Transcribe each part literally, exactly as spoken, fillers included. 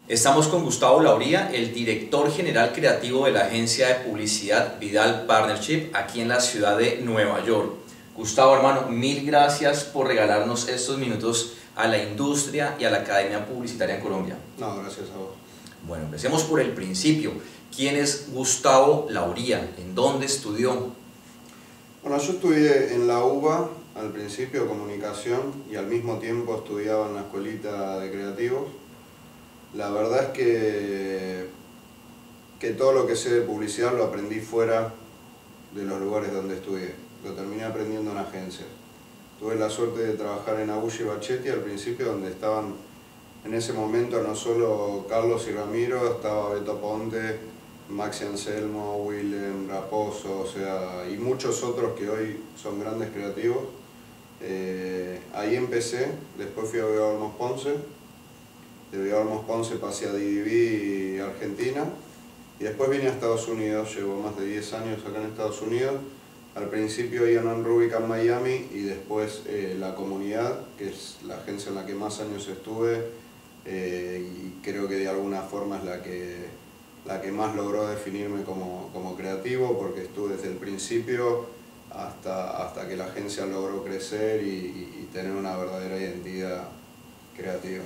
Estamos con Gustavo Lauría, el director general creativo de la agencia de publicidad Vidal Partnership aquí en la ciudad de Nueva York. Gustavo, hermano, mil gracias por regalarnos estos minutos a la industria y a la Academia Publicitaria en Colombia. No, gracias a vos. Bueno, empecemos por el principio. ¿Quién es Gustavo Lauría? ¿En dónde estudió? Bueno, yo estudié en la U B A, al principio comunicación, y al mismo tiempo estudiaba en la escuelita de creativos. La verdad es que, que todo lo que sé de publicidad lo aprendí fuera de los lugares donde estudié. Lo terminé aprendiendo en agencias. Tuve la suerte de trabajar en Agulli y Bachetti al principio, donde estaban en ese momento no solo Carlos y Ramiro, estaba Beto Ponte, Maxi Anselmo, Willem, Raposo, o sea, y muchos otros que hoy son grandes creativos. Eh, ahí empecé, después fui a Vidal Olmos Ponce. De Vidal Olmos Ponce pasé a D D B Argentina y después vine a Estados Unidos, llevo más de diez años acá en Estados Unidos. Al principio Ian and Rubicam Miami y después eh, La Comunidad, que es la agencia en la que más años estuve eh, y creo que de alguna forma es la que, la que más logró definirme como, como creativo, porque estuve desde el principio hasta, hasta que la agencia logró crecer y, y, y tener una verdadera identidad creativa.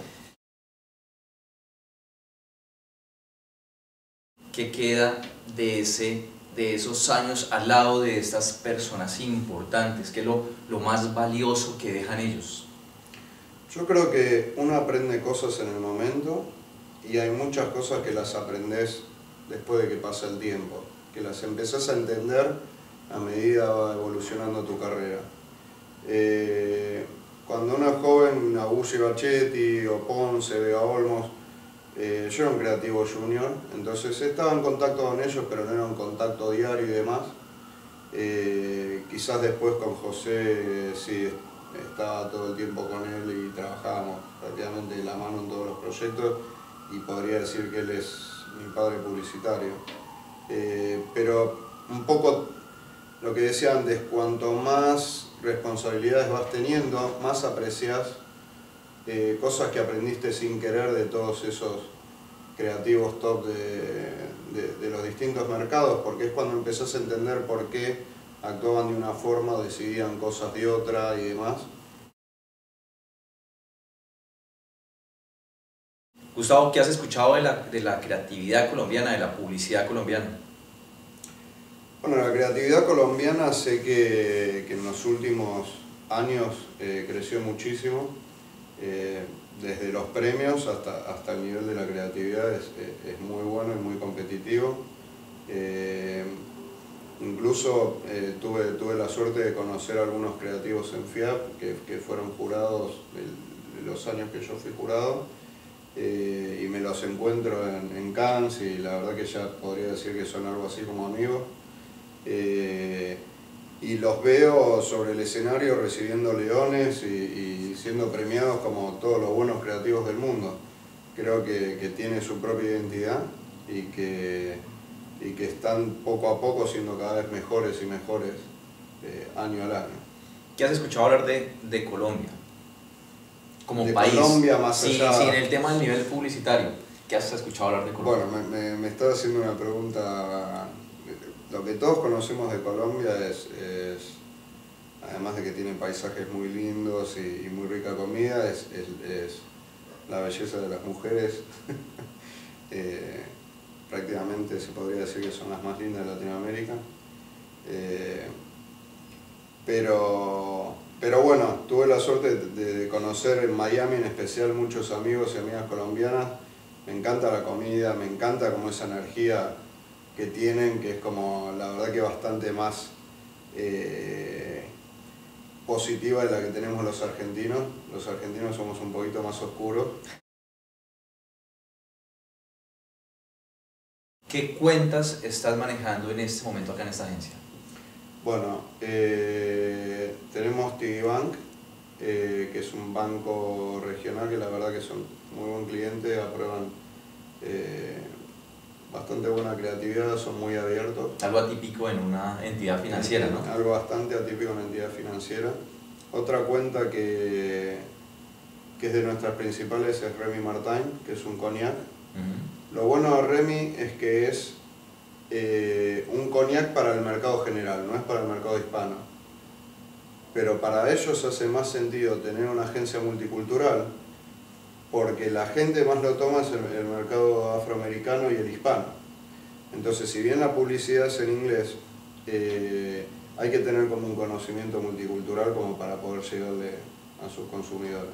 ¿Qué queda de, ese, de esos años al lado de estas personas importantes? ¿Qué es lo, lo más valioso que dejan ellos? Yo creo que uno aprende cosas en el momento y hay muchas cosas que las aprendes después de que pasa el tiempo, que las empezás a entender a medida va evolucionando tu carrera. Eh, cuando uno es joven, Agulli Bachetti o Ponce, Vega Olmos, Eh, yo era un creativo junior, entonces estaba en contacto con ellos, pero no era un contacto diario y demás. Eh, quizás después con José eh, sí estaba todo el tiempo con él y trabajábamos prácticamente de la mano en todos los proyectos y podría decir que él es mi padre publicitario. Eh, pero un poco lo que decía antes, cuanto más responsabilidades vas teniendo, más aprecias Eh, cosas que aprendiste sin querer de todos esos creativos top de, de, de los distintos mercados, porque es cuando empezás a entender por qué actuaban de una forma, decidían cosas de otra y demás. Gustavo, ¿qué has escuchado de la, de la creatividad colombiana, de la publicidad colombiana? Bueno, la creatividad colombiana sé que, que en los últimos años eh, creció muchísimo. Eh, desde los premios hasta, hasta el nivel de la creatividad es, es muy bueno y muy competitivo. Eh, incluso eh, tuve, tuve la suerte de conocer a algunos creativos en F I A P que, que fueron jurados de, de los años que yo fui jurado eh, y me los encuentro en, en Cannes y la verdad que ya podría decir que son algo así como amigos. Eh, y los veo sobre el escenario recibiendo leones y, y siendo premiados como todos los buenos creativos del mundo. Creo que, que tiene su propia identidad y que, y que están poco a poco siendo cada vez mejores y mejores eh, año al año. ¿Qué has escuchado hablar de, de Colombia como de país? Colombia más sí, allá. Sí, en el tema del nivel publicitario. ¿Qué has escuchado hablar de Colombia? Bueno, me, me, me estás haciendo una pregunta. Lo que todos conocemos de Colombia es, es además de que tiene paisajes muy lindos y, y muy rica comida, es, es, es la belleza de las mujeres. eh, prácticamente se podría decir que son las más lindas de Latinoamérica. Eh, pero, pero bueno, tuve la suerte de, de conocer en Miami en especial muchos amigos y amigas colombianas. Me encanta la comida, me encanta como esa energía que tienen, que es como la verdad que bastante más eh, positiva de la que tenemos los argentinos. Los argentinos somos un poquito más oscuros. ¿Qué cuentas estás manejando en este momento acá en esta agencia? Bueno, eh, tenemos T V Bank, eh, que es un banco regional que la verdad que son muy buen cliente, aprueban eh, bastante buena creatividad, son muy abiertos. Algo atípico en una entidad financiera, ¿no? Algo bastante atípico en una entidad financiera. Otra cuenta que, que es de nuestras principales es Remy Martin, que es un cognac, Uh-huh. Lo bueno de Remy es que es eh, un cognac para el mercado general, no es para el mercado hispano. Pero para ellos hace más sentido tener una agencia multicultural porque la gente más lo toma es el, el mercado afroamericano y el hispano. Entonces, si bien la publicidad es en inglés, eh, hay que tener como un conocimiento multicultural como para poder llegarle a sus consumidores.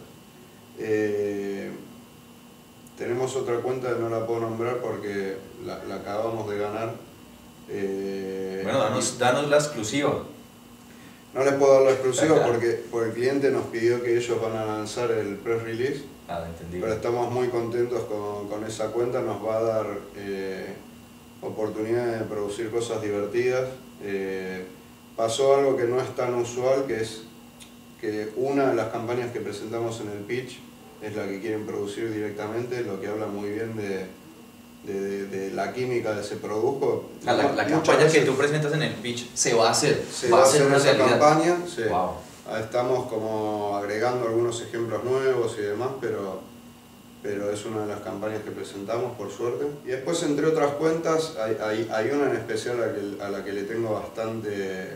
Eh, tenemos otra cuenta que no la puedo nombrar porque la, la acabamos de ganar. Eh, bueno, danos, danos la exclusiva. No les puedo dar la exclusiva porque, porque el cliente nos pidió que ellos van a lanzar el press release. Ah, entendido. Pero estamos muy contentos con, con esa cuenta, nos va a dar eh, oportunidad de producir cosas divertidas. Eh, pasó algo que no es tan usual, que es que una de las campañas que presentamos en el pitch es la que quieren producir directamente, lo que habla muy bien de, de, de, de la química de ese producto. Ah, la, la campaña veces, que tú presentas en el pitch se va a hacer, se va, va a ser una esa realidad. campaña, sí. Wow. Estamos como agregando algunos ejemplos nuevos y demás, pero, pero es una de las campañas que presentamos, por suerte. Y después, entre otras cuentas, hay, hay, hay una en especial a la, que, a la que le tengo bastante,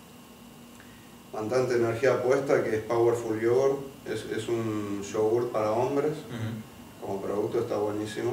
bastante energía puesta, que es Powerful Yogurt. Es, es un yogurt para hombres, uh-huh. Como producto está buenísimo.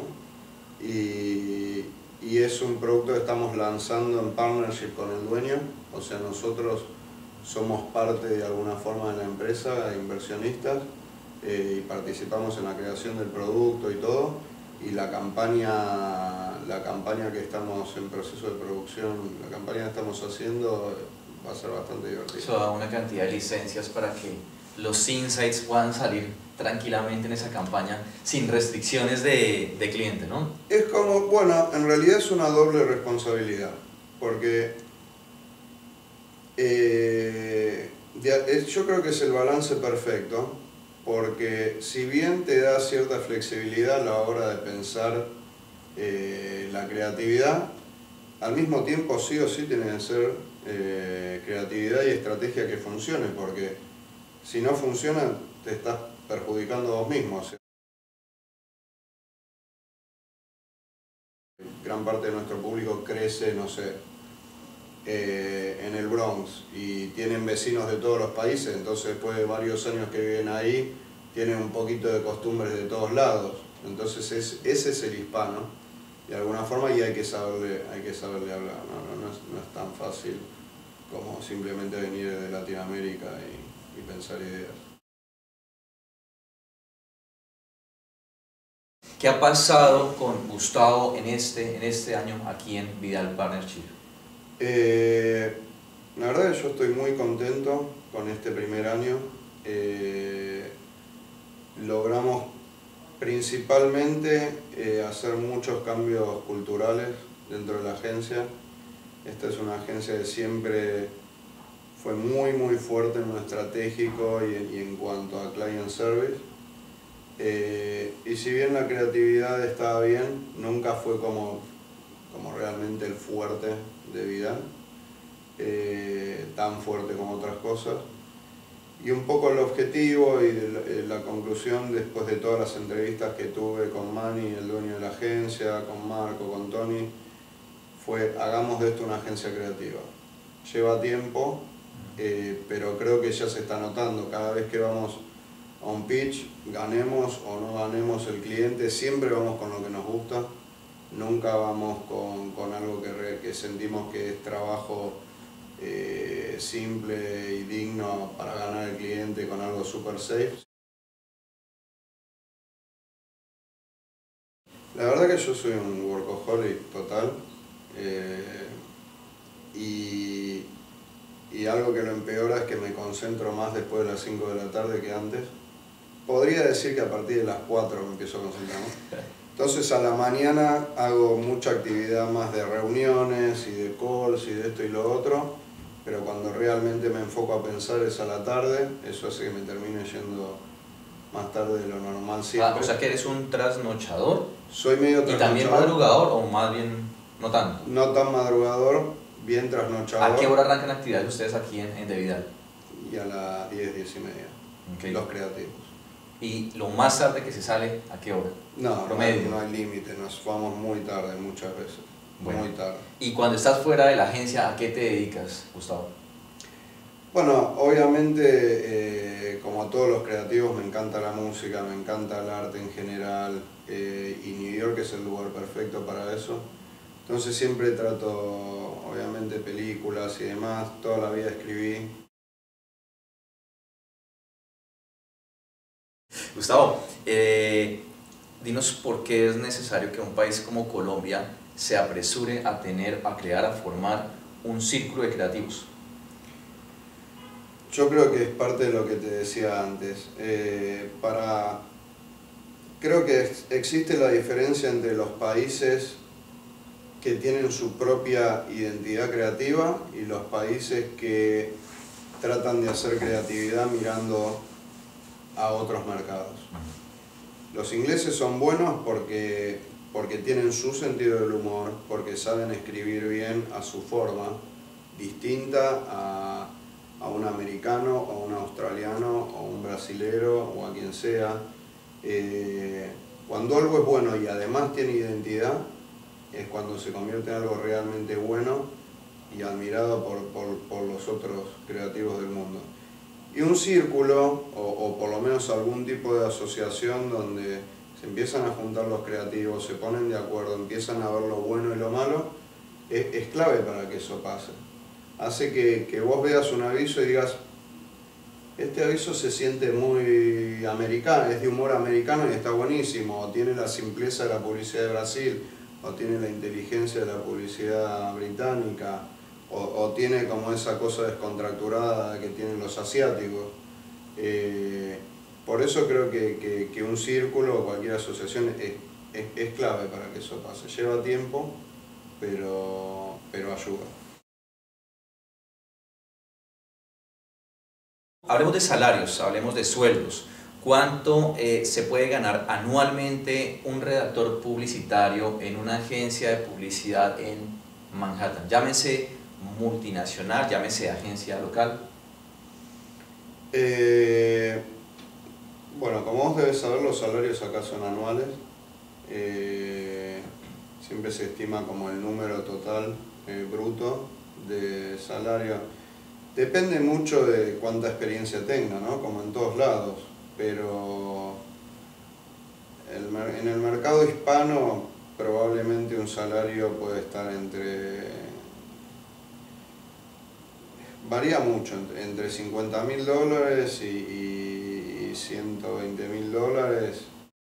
Y, y es un producto que estamos lanzando en partnership con el dueño, o sea, nosotros somos parte de alguna forma de la empresa, inversionistas, eh, y participamos en la creación del producto y todo, y la campaña, la campaña que estamos en proceso de producción, la campaña que estamos haciendo va a ser bastante divertida. Eso da una cantidad de licencias para que los insights puedan salir tranquilamente en esa campaña sin restricciones de, de cliente, ¿no? Es como, bueno, en realidad es una doble responsabilidad, porque Eh, yo creo que es el balance perfecto, porque si bien te da cierta flexibilidad a la hora de pensar eh, la creatividad, al mismo tiempo sí o sí tiene que ser eh, creatividad y estrategia que funcione, porque si no funciona te estás perjudicando a vos mismo. O sea, gran parte de nuestro público crece, no sé, Eh, en el Bronx y tienen vecinos de todos los países, entonces después de varios años que viven ahí tienen un poquito de costumbres de todos lados, entonces es, ese es el hispano de alguna forma y hay que saberle, hay que saberle hablar, no, no, no, es, no es tan fácil como simplemente venir de Latinoamérica y, y pensar ideas. ¿Qué ha pasado con Gustavo en este, en este año aquí en Vidal Partnership? Eh, la verdad que yo estoy muy contento con este primer año. Eh, logramos principalmente eh, hacer muchos cambios culturales dentro de la agencia. Esta es una agencia que siempre fue muy muy fuerte en lo estratégico y, y en cuanto a client service. Eh, y si bien la creatividad estaba bien, nunca fue como, como realmente el fuerte de Vidal, eh, tan fuerte como otras cosas. Y un poco el objetivo y la, la conclusión después de todas las entrevistas que tuve con Manny, el dueño de la agencia, con Marco, con Tony, fue hagamos de esto una agencia creativa. Lleva tiempo, eh, pero creo que ya se está notando. Cada vez que vamos a un pitch, ganemos o no ganemos el cliente, siempre vamos con lo que nos gusta. Nunca vamos con, con algo que, re, que sentimos que es trabajo eh, simple y digno para ganar el cliente con algo super safe. La verdad que yo soy un workaholic total eh, y, y algo que lo empeora es que me concentro más después de las cinco de la tarde que antes. Podría decir que a partir de las cuatro me empiezo a concentrar, ¿no? Entonces a la mañana hago mucha actividad más de reuniones y de calls y de esto y lo otro, pero cuando realmente me enfoco a pensar es a la tarde, eso hace que me termine yendo más tarde de lo normal siempre. Ah, o sea que eres un trasnochador. Soy medio trasnochador. ¿Y también madrugador o más bien no tanto? No tan madrugador, bien trasnochador. ¿A qué hora arrancan actividades ustedes aquí en, en De Vidal? Y a las diez, diez y media, okay. Los creativos. ¿Y lo más tarde que se sale, a qué hora? No, Promedio. no, no hay límite, nos vamos muy tarde muchas veces, Bueno. muy tarde. Y cuando estás fuera de la agencia, ¿a qué te dedicas, Gustavo? Bueno, obviamente, eh, como a todos los creativos, me encanta la música, me encanta el arte en general, eh, y New York es el lugar perfecto para eso. Entonces siempre trato, obviamente, películas y demás, toda la vida escribí. Gustavo, eh, dinos por qué es necesario que un país como Colombia se apresure a tener, a crear, a formar un círculo de creativos. Yo creo que es parte de lo que te decía antes. Eh, para, creo que ex- existe la diferencia entre los países que tienen su propia identidad creativa y los países que tratan de hacer creatividad mirando a otros mercados. Los ingleses son buenos porque, porque tienen su sentido del humor, porque saben escribir bien a su forma, distinta a, a un americano o un australiano o un brasilero o a quien sea. Eh, cuando algo es bueno y además tiene identidad, es cuando se convierte en algo realmente bueno y admirado por, por, por los otros creativos del mundo. Y un círculo, o, o por lo menos algún tipo de asociación donde se empiezan a juntar los creativos, se ponen de acuerdo, empiezan a ver lo bueno y lo malo, es, es clave para que eso pase. Hace que, que vos veas un aviso y digas, este aviso se siente muy americano, es de humor americano y está buenísimo, o tiene la simpleza de la publicidad de Brasil, o tiene la inteligencia de la publicidad británica, o, o tiene como esa cosa descontracturada que tienen los asiáticos. Eh, por eso creo que, que, que un círculo o cualquier asociación es, es, es clave para que eso pase. Lleva tiempo, pero, pero ayuda. Hablemos de salarios, hablemos de sueldos. ¿Cuánto eh, se puede ganar anualmente un redactor publicitario en una agencia de publicidad en Manhattan? Llámese multinacional, llámese agencia local. Eh, bueno, como vos debes saber, los salarios acá son anuales. Eh, siempre se estima como el número total eh, bruto de salario. Depende mucho de cuánta experiencia tenga, ¿no? Como en todos lados, pero el, en el mercado hispano probablemente un salario puede estar entre... Varía mucho, entre cincuenta mil dólares y, y ciento veinte mil dólares.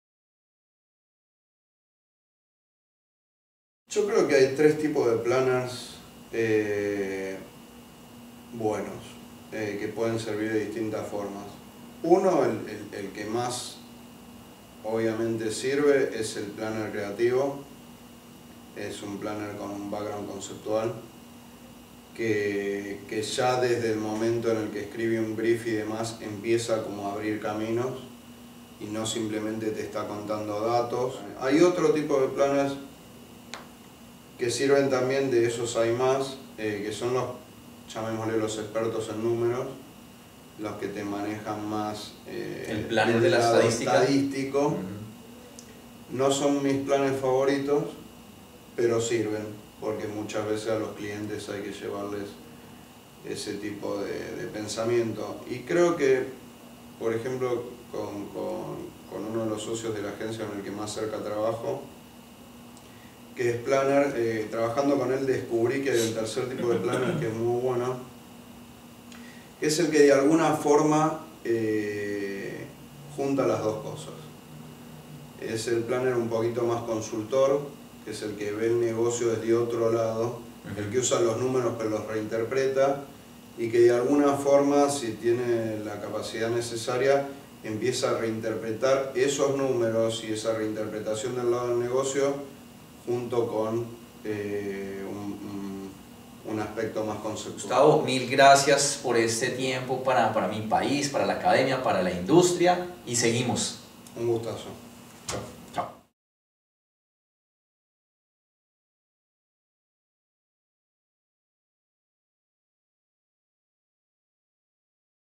Yo creo que hay tres tipos de planners eh, buenos, eh, que pueden servir de distintas formas. Uno, el, el, el que más obviamente sirve, es el planner creativo. Es un planner con un background conceptual. Que, que ya desde el momento en el que escribe un brief y demás empieza como a abrir caminos y no simplemente te está contando datos. Hay otro tipo de planners que sirven también, de esos hay más, eh, que son los, llamémosle, los expertos en números, los que te manejan más eh, el planner de la estadística. estadístico. Uh-huh. No son mis planes favoritos, pero sirven, porque muchas veces a los clientes hay que llevarles ese tipo de, de pensamiento. Y creo que, por ejemplo, con, con, con uno de los socios de la agencia con el que más cerca trabajo, que es planner, eh, trabajando con él descubrí que hay un tercer tipo de planner que es muy bueno, que es el que de alguna forma eh, junta las dos cosas. Es el planner un poquito más consultor, que es el que ve el negocio desde otro lado, el que usa los números pero los reinterpreta, y que de alguna forma, si tiene la capacidad necesaria, empieza a reinterpretar esos números y esa reinterpretación del lado del negocio junto con eh, un, un, un aspecto más conceptual. Gustavo, mil gracias por este tiempo para, para mi país, para la academia, para la industria, y seguimos. Un gustazo.